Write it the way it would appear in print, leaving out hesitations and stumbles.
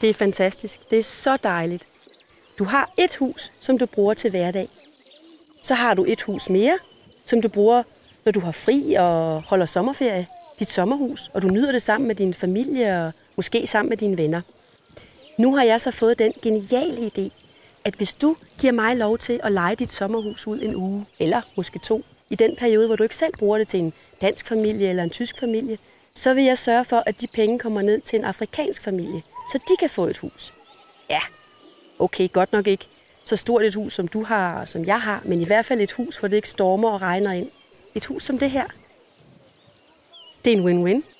Det er fantastisk. Det er så dejligt. Du har et hus, som du bruger til hverdag. Så har du et hus mere, som du bruger, når du har fri og holder sommerferie. Dit sommerhus, og du nyder det sammen med din familie og måske sammen med dine venner. Nu har jeg så fået den geniale idé, at hvis du giver mig lov til at leje dit sommerhus ud en uge, eller måske 2, i den periode, hvor du ikke selv bruger det til en dansk familie eller en tysk familie, så vil jeg sørge for, at de penge kommer ned til en afrikansk familie, så de kan få et hus. Ja, okay, godt nok ikke så stort et hus, som du har og som jeg har, men i hvert fald et hus, hvor det ikke stormer og regner ind. Et hus som det her. Det er en win-win.